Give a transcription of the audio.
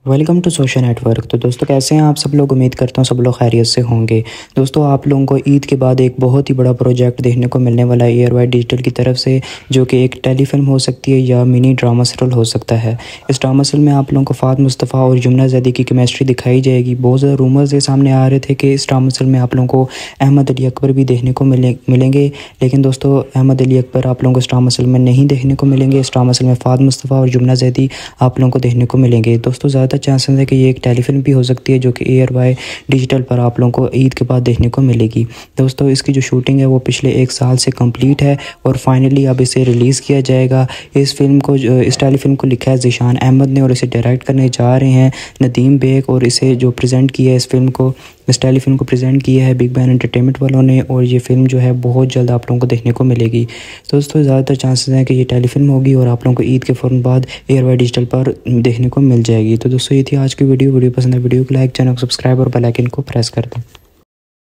Welcome to social network. तो दोस्तों कैसे हैं आप सब लोग। उम्मीद करता हूँ सब लोग खैरियत से होंगे। दोस्तों आप लोगों को ईद के बाद एक बहुत ही बड़ा प्रोजेक्ट देखने को मिलने वाला है एयर वाई डिजिटल की तरफ से, जो कि एक टेलीफिल्म हो सकती है या मिनी ड्रामा सीरियल हो सकता है। इस ड्रामा सीरियल में आप लोगों को फ़ात मुस्तफ़ा और यमुना ज़ैदी की केमिस्ट्री दिखाई जाएगी। बहुत ज़्यादा रूमर्स ये सामने आ रहे थे कि इस ड्रामा सीरियल में आप लोगों को अहमद अली अकबर भी देखने को मिलेंगे, लेकिन दोस्तों अहमद अली अकबर आप लोगों को इस ड्रामा सीरियल में नहीं देखने को मिलेंगे। इस ड्रामा सीरियल में फ़ात मुस्तफ़ा और यमुना ज़ैदी आप लोगों को देखने को मिलेंगे। दोस्तों ज़्यादा चांसेस है कि ये एक टेलीफिल्म भी हो सकती है, जो कि एयर वाई डिजिटल पर आप लोगों को ईद के बाद देखने को मिलेगी। दोस्तों इसकी जो शूटिंग है वो पिछले 1 साल से कंप्लीट है और फाइनली अब इसे रिलीज़ किया जाएगा। इस टेलीफिल्म को लिखा है ज़ीशान अहमद ने और इसे डायरेक्ट करने जा रहे हैं नदीम बेग, और इसे जो प्रेजेंट किया है इस टेलीफिल्म को प्रेजेंट किया है बिग बैन एंटरटेनमेंट वालों ने, और ये फिल्म जो है बहुत जल्द आप लोगों को देखने को मिलेगी। दोस्तों ज़्यादातर चांसेस हैं कि ये टेलीफिल्म होगी और आप लोगों को ईद के फ़ौरन बाद एयर वाई डिजिटल पर देखने को मिल जाएगी। तो दोस्तों ये थी आज की वीडियो पसंद है वीडियो को लाइक, चैनल को सब्सक्राइब और बेल आइकन को प्रेस कर दें।